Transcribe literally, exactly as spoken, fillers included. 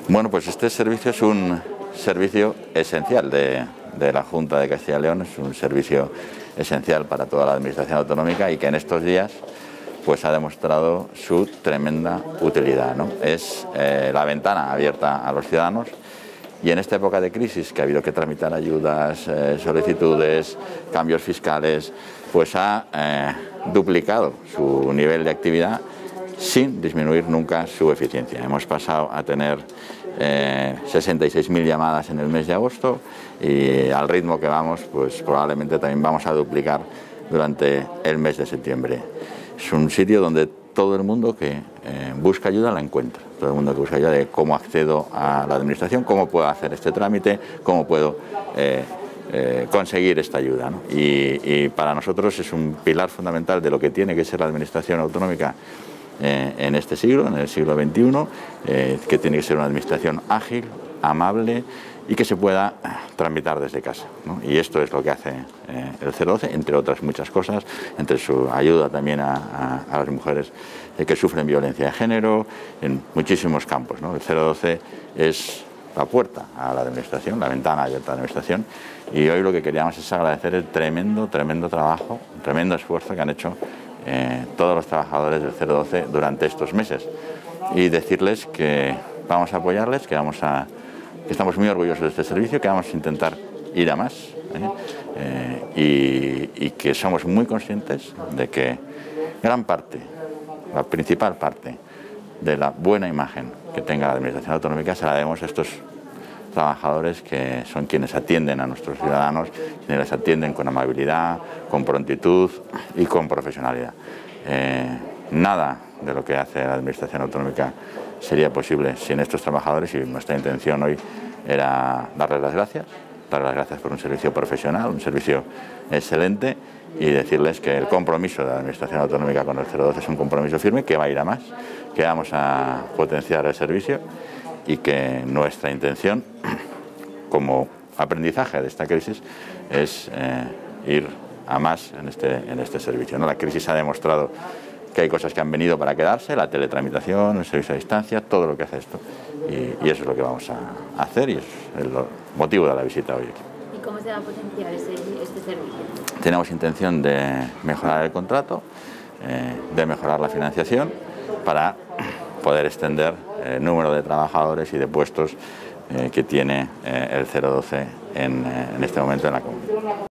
Bueno, pues este servicio es un servicio esencial de, de la Junta de Castilla y León, es un servicio esencial para toda la Administración autonómica y que en estos días pues ha demostrado su tremenda utilidad, ¿no? Es eh, la ventana abierta a los ciudadanos y en esta época de crisis que ha habido que tramitar ayudas, eh, solicitudes, cambios fiscales, pues ha eh, duplicado su nivel de actividad sin disminuir nunca su eficiencia. Hemos pasado a tener eh, sesenta y seis mil llamadas en el mes de agosto y al ritmo que vamos, pues probablemente también vamos a duplicar durante el mes de septiembre. Es un sitio donde todo el mundo que eh, busca ayuda la encuentra. Todo el mundo que busca ayuda de cómo accedo a la administración, cómo puedo hacer este trámite, cómo puedo eh, eh, conseguir esta ayuda, ¿no? Y, y para nosotros es un pilar fundamental de lo que tiene que ser la administración autonómica eh, en este siglo, en el siglo veintiuno, eh, que tiene que ser una administración ágil, amable y que se pueda tramitar desde casa, ¿no? Y esto es lo que hace eh, el cero doce, entre otras muchas cosas, entre su ayuda también a, a, a las mujeres eh, que sufren violencia de género, en muchísimos campos, ¿no? El cero doce es la puerta a la administración, la ventana abierta a la administración, y hoy lo que queríamos es agradecer el tremendo, tremendo trabajo, el tremendo esfuerzo que han hecho eh, todos los trabajadores del cero doce durante estos meses y decirles que vamos a apoyarles, que vamos a que estamos muy orgullosos de este servicio, que vamos a intentar ir a más ¿eh? Eh, y, y que somos muy conscientes de que gran parte, la principal parte de la buena imagen que tenga la Administración autonómica se la debemos a estos trabajadores que son quienes atienden a nuestros ciudadanos, quienes les atienden con amabilidad, con prontitud y con profesionalidad. Eh, nada de lo que hace la Administración autonómica sería posible sin estos trabajadores y nuestra intención hoy era darles las gracias, darles las gracias por un servicio profesional, un servicio excelente y decirles que el compromiso de la Administración autonómica con el cero doce es un compromiso firme, que va a ir a más, que vamos a potenciar el servicio y que nuestra intención como aprendizaje de esta crisis es eh, ir a más en este, en este servicio, ¿no? La crisis ha demostrado que hay cosas que han venido para quedarse, la teletramitación, el servicio a distancia, todo lo que hace esto. Y, y eso es lo que vamos a hacer y es el motivo de la visita hoy aquí. ¿Y cómo se va a potenciar ese, este servicio? Tenemos intención de mejorar el contrato, eh, de mejorar la financiación para poder extender el número de trabajadores y de puestos eh, que tiene eh, el cero doce en, eh, en este momento en la comunidad.